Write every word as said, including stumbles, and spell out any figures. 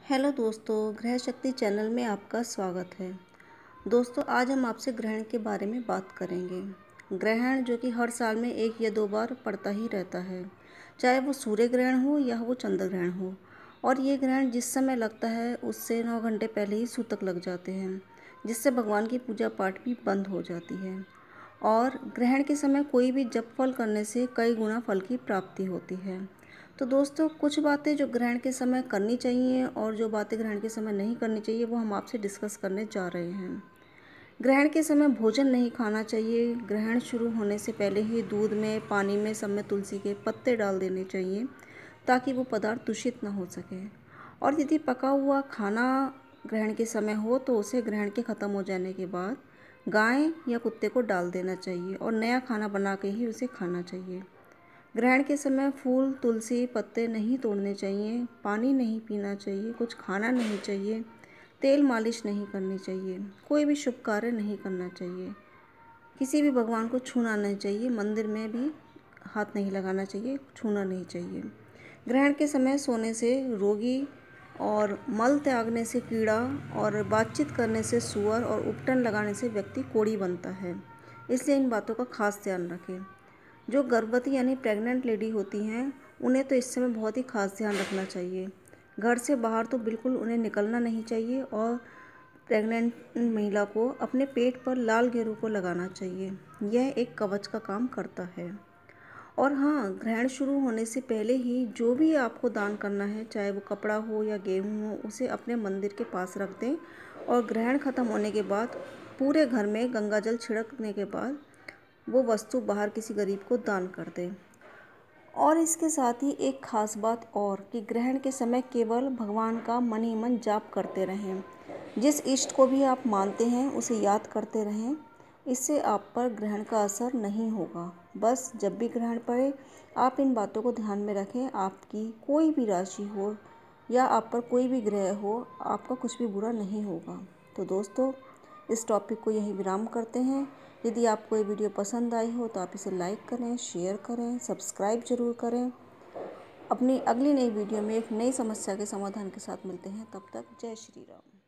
Hello दोस्तों, ग्रह शक्ति चैनल में आपका स्वागत है। दोस्तों, आज हम आपसे ग्रहण के बारे में बात करेंगे। ग्रहण जो कि हर साल में एक या दो बार पड़ता ही रहता है, चाहे वो सूर्य ग्रहण हो या वो चंद्र ग्रहण हो। और ये ग्रहण जिस समय लगता है उससे नौ घंटे पहले ही सूतक लग जाते हैं, जिससे भगवान की पूजा पाठ भी बंद हो जाती है। और ग्रहण के समय कोई भी जप फल करने से कई गुना फल की प्राप्ति होती है। तो दोस्तों, कुछ बातें जो ग्रहण के समय करनी चाहिए और जो बातें ग्रहण के समय नहीं करनी चाहिए वो हम आपसे डिस्कस करने जा रहे हैं। ग्रहण के समय भोजन नहीं खाना चाहिए। ग्रहण शुरू होने से पहले ही दूध में, पानी में, सब में तुलसी के पत्ते डाल देने चाहिए ताकि वो पदार्थ दूषित ना हो सके। और यदि पका हुआ खाना ग्रहण के समय हो तो उसे ग्रहण के ख़त्म हो जाने के बाद गाय या कुत्ते को डाल देना चाहिए और नया खाना बना के ही उसे खाना चाहिए। ग्रहण के समय फूल, तुलसी, पत्ते नहीं तोड़ने चाहिए, पानी नहीं पीना चाहिए, कुछ खाना नहीं चाहिए, तेल मालिश नहीं करनी चाहिए, कोई भी शुभ कार्य नहीं करना चाहिए, किसी भी भगवान को छूना नहीं चाहिए, मंदिर में भी हाथ नहीं लगाना चाहिए, छूना नहीं चाहिए। ग्रहण के समय सोने से रोगी और मल त्यागने से कीड़ा और बातचीत करने से सूअर और उपटन लगाने से व्यक्ति कोढ़ी बनता है, इसलिए इन बातों का खास ध्यान रखें। जो गर्भवती यानी प्रेग्नेंट लेडी होती हैं उन्हें तो इस समय बहुत ही खास ध्यान रखना चाहिए। घर से बाहर तो बिल्कुल उन्हें निकलना नहीं चाहिए और प्रेग्नेंट महिला को अपने पेट पर लाल गेरू को लगाना चाहिए। यह एक कवच का काम करता है। और हाँ, ग्रहण शुरू होने से पहले ही जो भी आपको दान करना है, चाहे वो कपड़ा हो या गेहूँ हो, उसे अपने मंदिर के पास रख दें और ग्रहण ख़त्म होने के बाद पूरे घर में गंगा जल छिड़कने के बाद वो वस्तु बाहर किसी गरीब को दान कर दें। और इसके साथ ही एक खास बात और कि ग्रहण के समय केवल भगवान का मन ही मन जाप करते रहें। जिस इष्ट को भी आप मानते हैं उसे याद करते रहें। इससे आप पर ग्रहण का असर नहीं होगा। बस जब भी ग्रहण पड़े आप इन बातों को ध्यान में रखें। आपकी कोई भी राशि हो या आप पर कोई भी ग्रह हो, आपका कुछ भी बुरा नहीं होगा। तो दोस्तों, इस टॉपिक को यहीं विराम करते हैं। यदि आपको ये वीडियो पसंद आई हो तो आप इसे लाइक करें, शेयर करें, सब्सक्राइब जरूर करें। अपनी अगली नई वीडियो में एक नई समस्या के समाधान के साथ मिलते हैं। तब तक जय श्री राम।